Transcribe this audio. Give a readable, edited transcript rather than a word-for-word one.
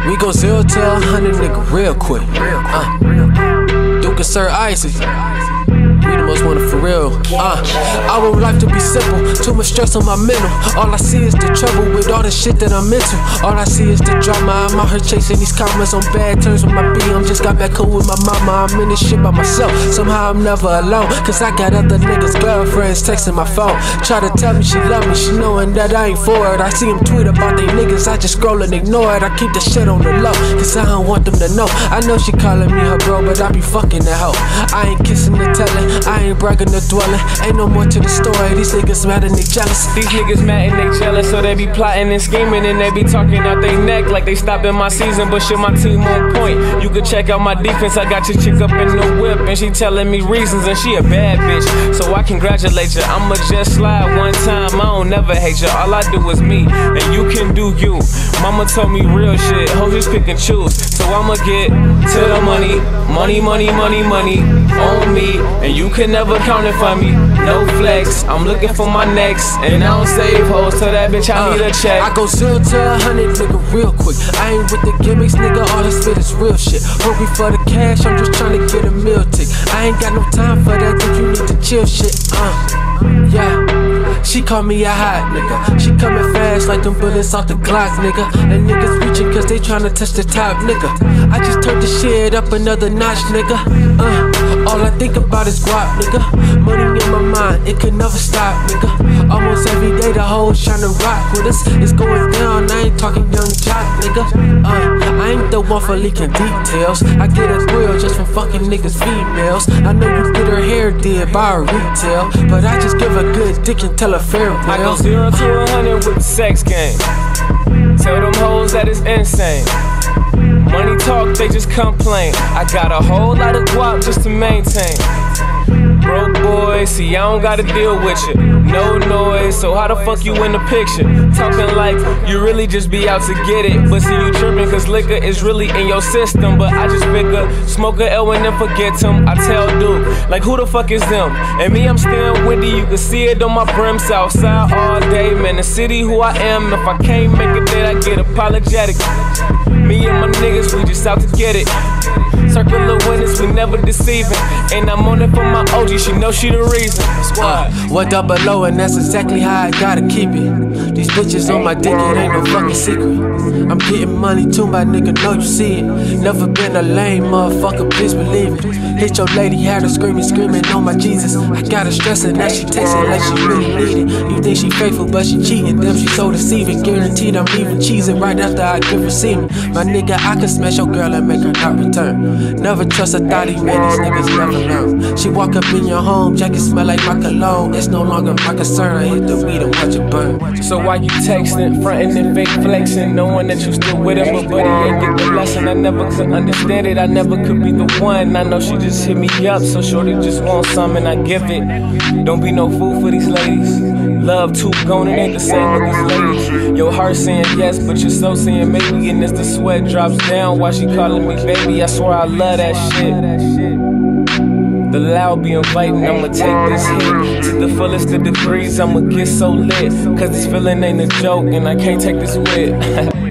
We go 0 to 100, nigga, real quick. Duke and Sir Isaac. We the most wanted for real. I want life to be simple. Too much stress on my mental. All I see is the trouble with all the shit that I'm into. All I see is the drama. I'm out here chasing these comments on bad terms with my BM. Just got back cool with my mama. I'm in this shit by myself. Somehow I'm never alone. Cause I got other niggas' girlfriends texting my phone. Try to tell me she love me, she knowing that I ain't for it. I see them tweet about they niggas, I just scroll and ignore it. I keep the shit on the low, cause I don't want them to know. I know she calling me her bro, but I be fucking that hoe. I ain't kissing or telling, I ain't bragging or dwelling. Ain't no more to the story, these niggas mad and they jealous. These niggas mad and they jealous, so they be plotting and scheming. And they be talking out they neck like they stopping my season. But shit, my team on point. You can check out my defense, I got your chick up in the whip. And she telling me reasons, and she a bad bitch, so I congratulate you. I'ma just slide one time, I don't never hate you. All I do is me, and you can do you. Mama told me real shit, hoes just pick and choose. So I'ma get to the money, money, money, money, money on me. And you can never count it for me, no flex. I'm looking for my next, and I don't save hoes, so that bitch I need a check. I go 0 to 100, nigga, real quick. I ain't with the gimmicks, nigga, all I spit is real shit. Hungry for the cash, I'm just trying to get a meal tick. I ain't got no time for that, think you need to chill shit, yeah. She call me a hot nigga. She coming fast like them bullets off the Glock, nigga. And niggas reaching cause they tryna touch the top, nigga. I just turned the shit up another notch, nigga. All I think about is guap, nigga. Money in my mind, it could never stop, nigga. Almost every day the hoes tryna rock with us. It's going down, I ain't talking young jock, nigga. I ain't the one for leaking details. I get a thrill just from fucking niggas females. I know you get her hair did by a retail, but I just give a good dick and tell a fair tale. I go 0 to 100 with the sex game. Tell them hoes that it's insane. Money talk, they just complain. I got a whole lot of guap just to maintain. Broke boy, see I don't gotta deal with you. No noise, so how the fuck you in the picture? Talking like you really just be out to get it. But see you tripping cause liquor is really in your system. But I just figure, smoke a L and then forget him. I tell Duke, like who the fuck is them? And me, I'm staying windy, you can see it on my brim. Southside all day, man, the city who I am. If I can't make it there, I get apologetic. Me and my niggas, we just out to get it. Circle of winners, we never deceiving. And I'm on it for my OG, she know she the reason. What double low, and that's exactly how I gotta keep it. These bitches on my dick, it ain't no fucking secret. I'm getting money too, my nigga, know you see it. Never been a lame motherfucker, please believe it. Hit your lady, had her screaming, screaming on my Jesus. I got her stressing, now she texting like she really need it. You think she faithful, but she cheating, damn she so deceiving. Guaranteed I'm leaving cheesing right after I give her semen. My nigga, I can smash your girl and make her not return. Never trust a thotty, man, these niggas never learn. She walk up in your home, jacket smell like my cologne. It's no longer my concern, I hit the weed and watch it burn. So why you texting, frontin' and fake flexing, knowing that you still with him, but buddy ain't get the lesson. I never could understand it, I never could be the one. I know she just hit me up, so shorty just wants some and I give it. Don't be no fool for these ladies. Love too gone, it ain't the same with these ladies. Your heart saying yes, but your soul saying maybe. And as the sweat drops down, why she calling me baby? I swear I love that shit. The loud be inviting, I'ma take this hit to the fullest of degrees, I'ma get so lit. Cause this feeling ain't a joke and I can't take this with.